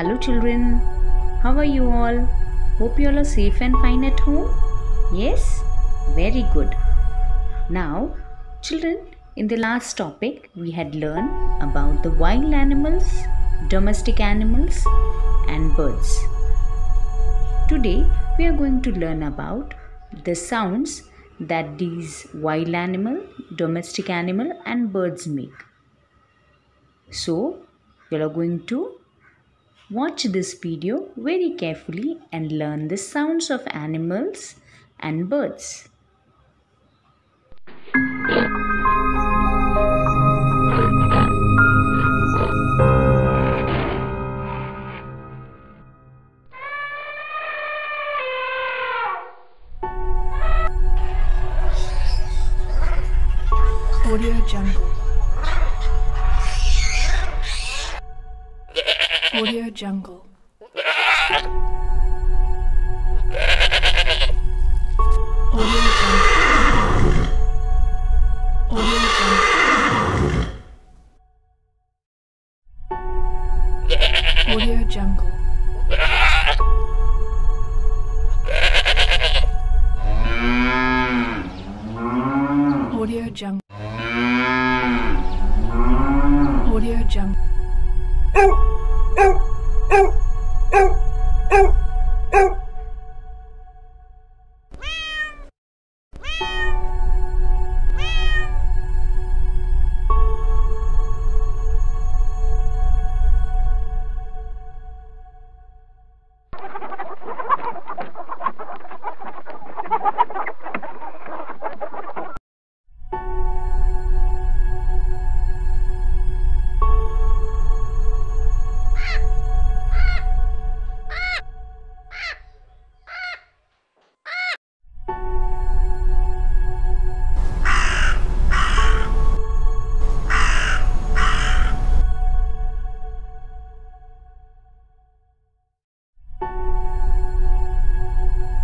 Hello children, how are you all? Hope you all are safe and fine at home. Yes? Very good. Now, children, in the last topic we had learned about the wild animals, domestic animals and birds. Today we are going to learn about the sounds that these wild animal, domestic animal and birds make. So, we are going to watch this video very carefully and learn the sounds of animals and birds. Audio Jungle. Audio Jungle. Audio Jungle. Audio Jungle. Audio Jungle.